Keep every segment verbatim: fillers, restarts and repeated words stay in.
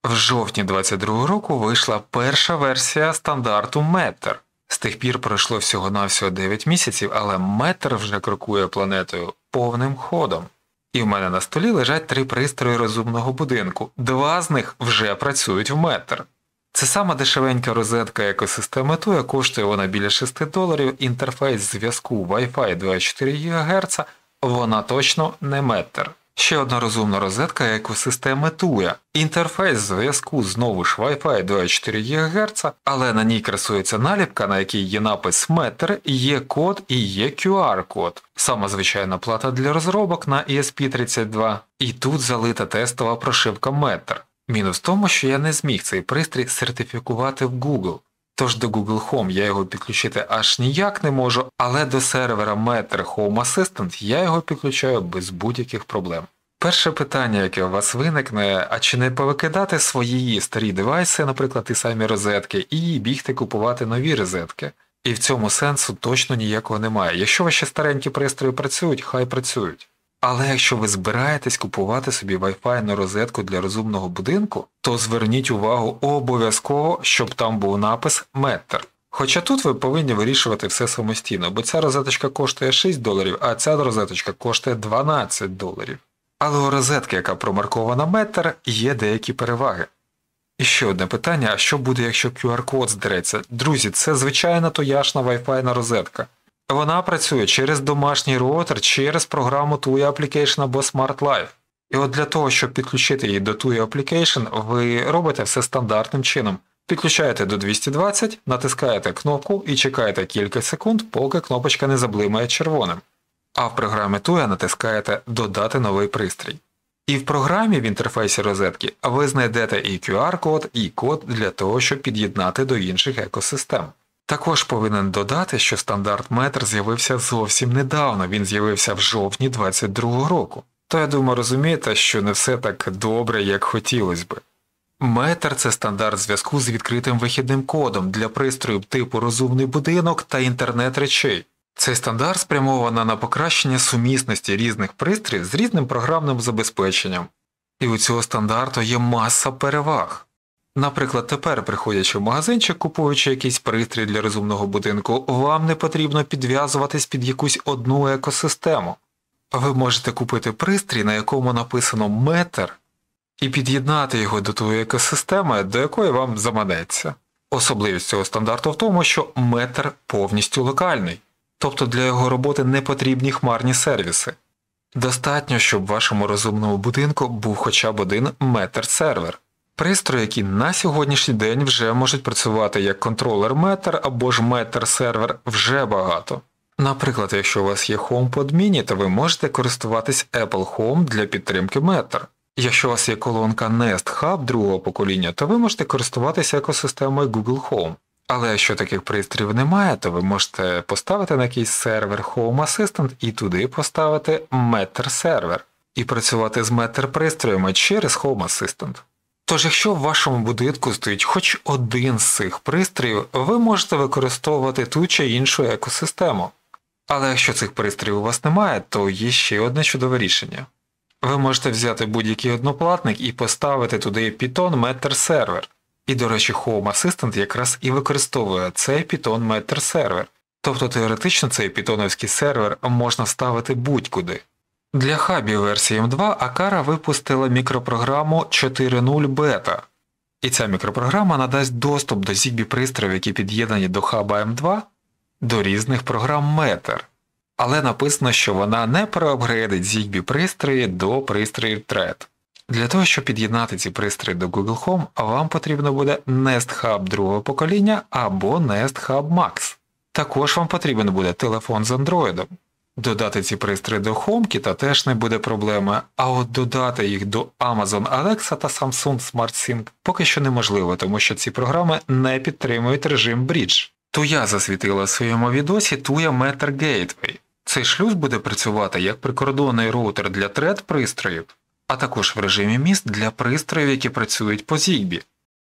В жовтні двадцять другого року вийшла перша версія стандарту Matter. З тих пір пройшло всього-навсього дев'ять місяців, але Matter вже крокує планетою повним ходом. І в мене на столі лежать три пристрої розумного будинку. Два з них вже працюють в Matter. Це сама дешевенька розетка екосистеми Tuya, коштує вона біля шести доларів, інтерфейс зв'язку Wi-Fi двадцять чотири гігагерца, вона точно не Matter. Ще одна розумна розетка екосистеми Tuya. Інтерфейс зв'язку знову ж Wi-Fi двадцять чотири гігагерца, але на ній красується наліпка, на якій є напис Matter, є код і є кю ар-код. Сама звичайна плата для розробок на і ес пі тридцять два. І тут залита тестова прошивка Matter. Мінус в тому, що я не зміг цей пристрій сертифікувати в Google. Тож до Google Home я його підключити аж ніяк не можу, але до сервера Matter Home Assistant я його підключаю без будь-яких проблем. Перше питання, яке у вас виникне, а чи не повикидати свої старі девайси, наприклад, ті самі розетки, і бігти купувати нові розетки? І в цьому сенсу точно ніякого немає. Якщо ваші старенькі пристрої працюють, хай працюють. Але якщо ви збираєтесь купувати собі Wi-Fi розетку для розумного будинку, то зверніть увагу обов'язково, щоб там був напис Matter. Хоча тут ви повинні вирішувати все самостійно, бо ця розеточка коштує шість доларів, а ця розеточка коштує дванадцять доларів. Але у розетки, яка промаркована Matter, є деякі переваги. І ще одне питання, а що буде, якщо кю ар-код здереться? Друзі, це звичайна туяшна Wi-Fi розетка. Вона працює через домашній роутер, через програму Tuya Application або Smart Life. І от для того, щоб підключити її до Tuya Application, ви робите все стандартним чином. Підключаєте до двісті двадцять, натискаєте кнопку і чекаєте кілька секунд, поки кнопочка не заблимає червоним. А в програмі Tuya натискаєте «Додати новий пристрій». І в програмі в інтерфейсі розетки ви знайдете і кю ар-код, і код для того, щоб під'єднати до інших екосистем. Також повинен додати, що стандарт Matter з'явився зовсім недавно, він з'явився в жовтні двадцять другого року. То я думаю, розумієте, що не все так добре, як хотілося би. Matter – це стандарт зв'язку з відкритим вихідним кодом для пристроїв типу розумний будинок та інтернет речей. Цей стандарт спрямований на покращення сумісності різних пристроїв з різним програмним забезпеченням. І у цього стандарту є маса переваг. Наприклад, тепер, приходячи в магазинчик, купуючи якийсь пристрій для розумного будинку, вам не потрібно підв'язуватись під якусь одну екосистему. Ви можете купити пристрій, на якому написано Matter, і під'єднати його до тої екосистеми, до якої вам заманеться. Особливість цього стандарту в тому, що Matter повністю локальний. Тобто для його роботи не потрібні хмарні сервіси. Достатньо, щоб в вашому розумному будинку був хоча б один Matter-сервер. Пристрої, які на сьогоднішній день вже можуть працювати як контролер Matter або ж Matter-сервер, вже багато. Наприклад, якщо у вас є HomePod Mini, то ви можете користуватись Apple Home для підтримки Matter. Якщо у вас є колонка Nest Hub другого покоління, то ви можете користуватися екосистемою Google Home. Але якщо таких пристроїв немає, то ви можете поставити на якийсь сервер Home Assistant і туди поставити Matter-сервер. І працювати з Matter-пристроями через Home Assistant. Тож, якщо в вашому будинку стоїть хоч один з цих пристроїв, ви можете використовувати ту чи іншу екосистему. Але якщо цих пристроїв у вас немає, то є ще одне чудове рішення. Ви можете взяти будь-який одноплатник і поставити туди Python Matter-сервер. І, до речі, Home Assistant якраз і використовує цей Python Matter-сервер. Тобто теоретично цей питоновський сервер можна вставити будь-куди. Для хабів версії ем два Акара випустила мікропрограму чотири нуль бета. І ця мікропрограма надасть доступ до Zigbee пристроїв, які під'єднані до хаба ем два, до різних програм Matter. Але написано, що вона не проапгрейдить Zigbee пристрої до пристроїв Thread. Для того, щоб під'єднати ці пристрої до Google Home, вам потрібно буде Nest Hub другого покоління або Nest Hub Max. Також вам потрібен буде телефон з Android. Додати ці пристрої до HomeKit теж не буде проблеми, а от додати їх до Amazon Alexa та Samsung SmartSync поки що неможливо, тому що ці програми не підтримують режим Bridge. Tuya засвітила в своєму відосі Tuya Matter Gateway. Цей шлюз буде працювати як прикордонний роутер для Thread пристроїв, а також в режимі міст для пристроїв, які працюють по Zigbee.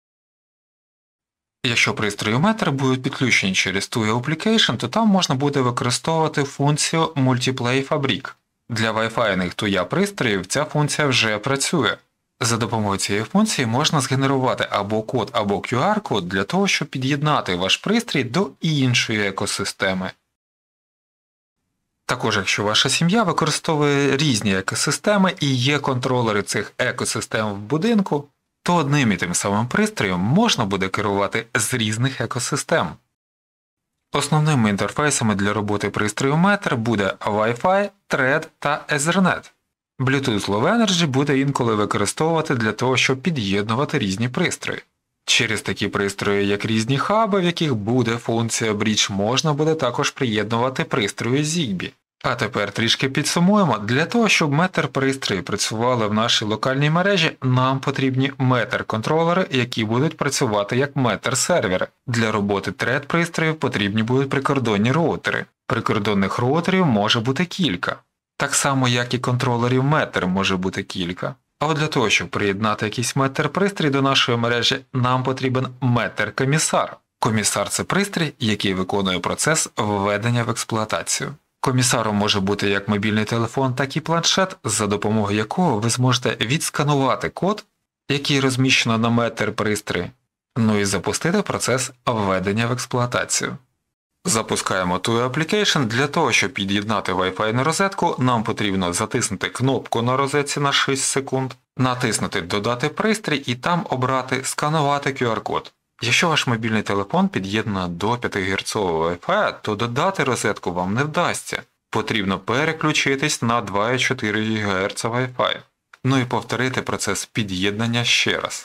Якщо пристрої Matter будуть підключені через Tuya Application, то там можна буде використовувати функцію Multiplay Fabric. Для Wi-Fi-них Tuya пристроїв ця функція вже працює. За допомогою цієї функції можна згенерувати або код, або кю ар-код для того, щоб під'єднати ваш пристрій до іншої екосистеми. Також, якщо ваша сім'я використовує різні екосистеми і є контролери цих екосистем в будинку, то одним і тим самим пристроєм можна буде керувати з різних екосистем. Основними інтерфейсами для роботи пристрою Matter буде Wi-Fi, Thread та Ethernet. Bluetooth Low Energy буде інколи використовувати для того, щоб під'єднувати різні пристрої. Через такі пристрої, як різні хаби, в яких буде функція Bridge, можна буде також приєднувати пристрої Zigbee. А тепер трішки підсумуємо. Для того, щоб Matter-пристрої працювали в нашій локальній мережі, нам потрібні Matter-контролери, які будуть працювати як Matter-сервери. Для роботи Thread-пристроїв потрібні будуть прикордонні роутери. Прикордонних роутерів може бути кілька. Так само, як і контролерів Matter може бути кілька. А от для того, щоб приєднати якийсь Matter-пристрій до нашої мережі, нам потрібен Matter-комісар. Комісар – це пристрій, який виконує процес введення в експлуатацію. Комісаром може бути як мобільний телефон, так і планшет, за допомогою якого ви зможете відсканувати код, який розміщено на Matter-пристрої, ну і запустити процес введення в експлуатацію. Запускаємо Tuya Application. Для того, щоб під'єднати Wi-Fi на розетку, нам потрібно затиснути кнопку на розетці на шість секунд, натиснути «Додати пристрій» і там обрати «Сканувати кю ар-код». Якщо ваш мобільний телефон під'єднано до п'ятигерцового Wi-Fi, то додати розетку вам не вдасться. Потрібно переключитись на два і чотири гігагерца Wi-Fi. Ну і повторити процес під'єднання ще раз.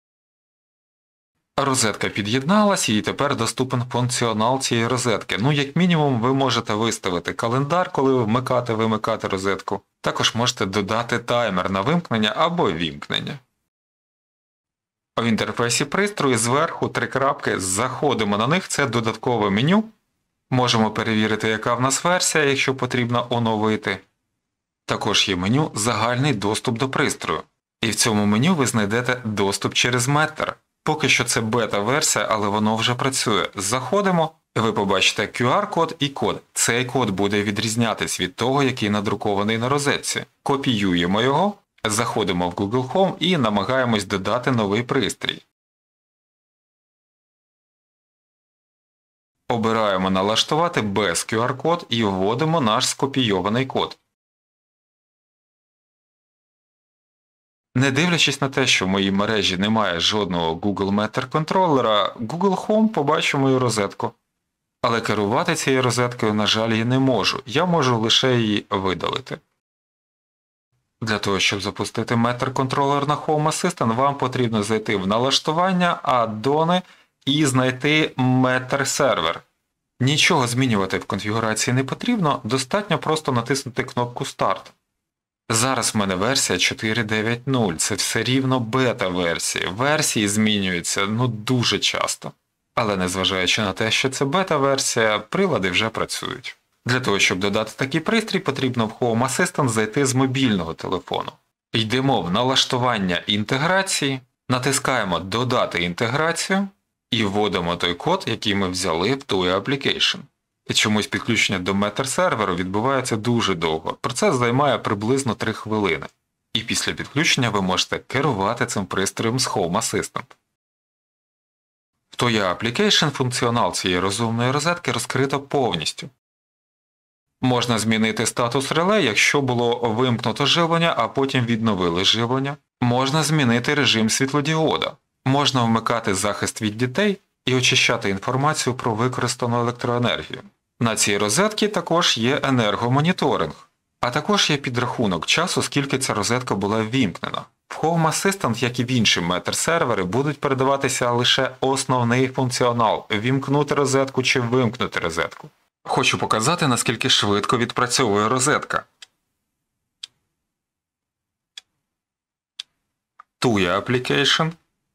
Розетка під'єдналась і тепер доступен функціонал цієї розетки. Ну, як мінімум, ви можете виставити календар, коли вмикати-вимикати розетку. Також можете додати таймер на вимкнення або вімкнення. В інтерфейсі пристрою зверху три крапки, заходимо на них, це додаткове меню. Можемо перевірити, яка в нас версія, якщо потрібно оновити. Також є меню «Загальний доступ до пристрою». І в цьому меню ви знайдете доступ через Matter. Поки що це бета-версія, але воно вже працює. Заходимо, ви побачите кю ар-код і код. Цей код буде відрізнятись від того, який надрукований на розетці. Копіюємо його, заходимо в Google Home і намагаємось додати новий пристрій. Обираємо «Налаштувати без кю ар-код» і вводимо наш скопійований код. Не дивлячись на те, що в моїй мережі немає жодного Google Matter контролера, Google Home побачив мою розетку. Але керувати цією розеткою, на жаль, я не можу. Я можу лише її видалити. Для того, щоб запустити Matter контролер на Home Assistant, вам потрібно зайти в налаштування, аддони і знайти Matter сервер. Нічого змінювати в конфігурації не потрібно, достатньо просто натиснути кнопку «Старт». Зараз в мене версія чотири дев'ять нуль, це все рівно бета-версії. Версії змінюються, ну, дуже часто. Але незважаючи на те, що це бета-версія, прилади вже працюють. Для того, щоб додати такий пристрій, потрібно в Home Assistant зайти з мобільного телефону. Йдемо в налаштування інтеграції, натискаємо «Додати інтеграцію» і вводимо той код, який ми взяли в Tuya Application. І чомусь підключення до Matter серверу відбувається дуже довго. Процес займає приблизно три хвилини. І після підключення ви можете керувати цим пристроєм з Home Assistant. В Tuya Application функціонал цієї розумної розетки розкрито повністю. Можна змінити статус реле, якщо було вимкнуто живлення, а потім відновили живлення. Можна змінити режим світлодіода. Можна вмикати захист від дітей і очищати інформацію про використану електроенергію. На цій розетці також є енергомоніторинг, а також є підрахунок часу, скільки ця розетка була ввімкнена. В Home Assistant, як і в інші Matter-сервери, будуть передаватися лише основний функціонал – ввімкнути розетку чи вимкнути розетку. Хочу показати, наскільки швидко відпрацьовує розетка. Tuya Application.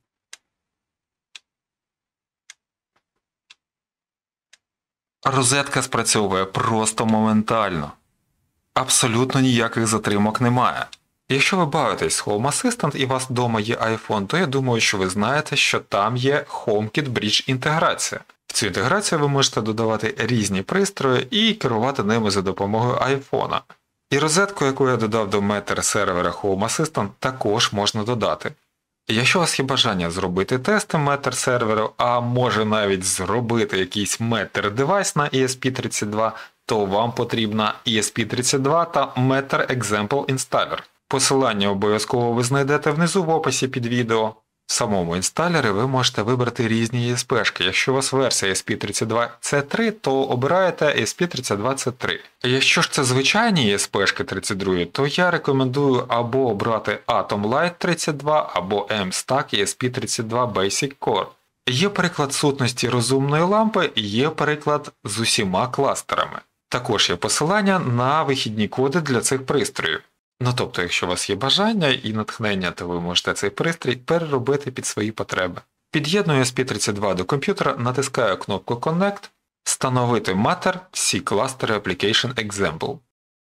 Розетка спрацьовує просто моментально. Абсолютно ніяких затримок немає. Якщо ви бавитесь з Home Assistant і у вас вдома є iPhone, то я думаю, що ви знаєте, що там є HomeKit Bridge інтеграція. В цю інтеграцію ви можете додавати різні пристрої і керувати ними за допомогою iPhone. І розетку, яку я додав до Matter сервера Home Assistant, також можна додати. Якщо у вас є бажання зробити тести Matter серверу, а може навіть зробити якийсь Matter девайс на і ес пі тридцять два, то вам потрібна і ес пі тридцять два та Matter Example Installer. Посилання обов'язково ви знайдете внизу в описі під відео. В самому інсталері ви можете вибрати різні і ес пі-шки. Якщо у вас версія і ес пі тридцять два сі три, то обираєте і ес пі тридцять два сі три. Якщо ж це звичайні і ес пі-шки тридцять два, то я рекомендую або обрати Atom Light тридцять два, або M-Stack і ес пі тридцять два Basic Core. Є приклад сутності розумної лампи, є приклад з усіма кластерами. Також є посилання на вихідні коди для цих пристроїв. Ну тобто, якщо у вас є бажання і натхнення, то ви можете цей пристрій переробити під свої потреби. Під'єдную і ес пі тридцять два до комп'ютера, натискаю кнопку Connect, встановити Matter всі кластери Application Example.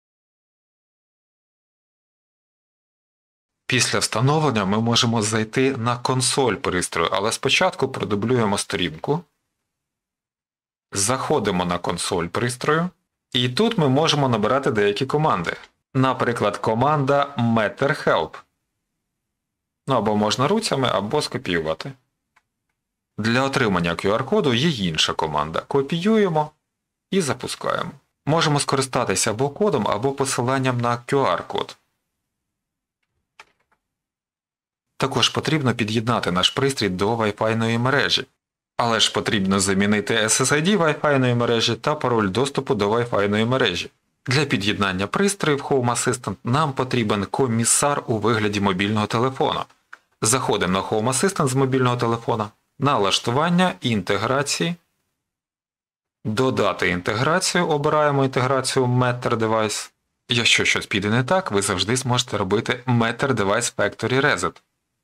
Після встановлення ми можемо зайти на консоль пристрою, але спочатку продублюємо сторінку, заходимо на консоль пристрою, і тут ми можемо набирати деякі команди. Наприклад, команда Matter Help. Ну, або можна руцями, або скопіювати. Для отримання кю ар-коду є інша команда. Копіюємо і запускаємо. Можемо скористатися або кодом, або посиланням на кю ар-код. Також потрібно під'єднати наш пристрій до Wi-Fi мережі. Але ж потрібно замінити ес ес ай ді Wi-Fi мережі та пароль доступу до Wi-Fi мережі. Для під'єднання пристроїв Home Assistant нам потрібен комісар у вигляді мобільного телефона. Заходимо на Home Assistant з мобільного телефона, налаштування, інтеграції, додати інтеграцію, обираємо інтеграцію Matter Device. Якщо щось піде не так, ви завжди зможете робити Matter Device Factory Reset.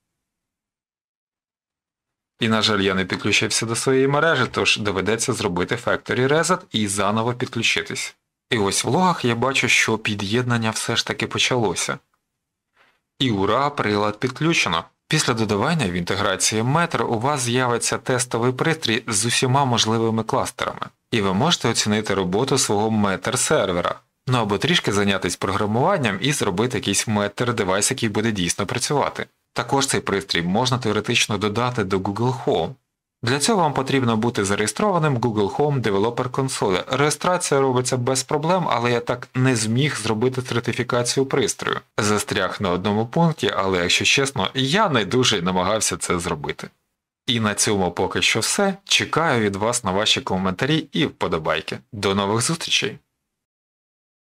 І, на жаль, я не підключився до своєї мережі, тож доведеться зробити Factory Reset і заново підключитись. І ось в логах я бачу, що під'єднання все ж таки почалося. І ура, прилад підключено. Після додавання в інтеграції Matter у вас з'явиться тестовий пристрій з усіма можливими кластерами. І ви можете оцінити роботу свого Matter сервера. Ну або трішки зайнятися програмуванням і зробити якийсь Matter девайс, який буде дійсно працювати. Також цей пристрій можна теоретично додати до Google Home. Для цього вам потрібно бути зареєстрованим в Google Home Developer Console. Реєстрація робиться без проблем, але я так не зміг зробити сертифікацію пристрою. Застряг на одному пункті, але, якщо чесно, я не дуже намагався це зробити. І на цьому поки що все. Чекаю від вас на ваші коментарі і вподобайки. До нових зустрічей!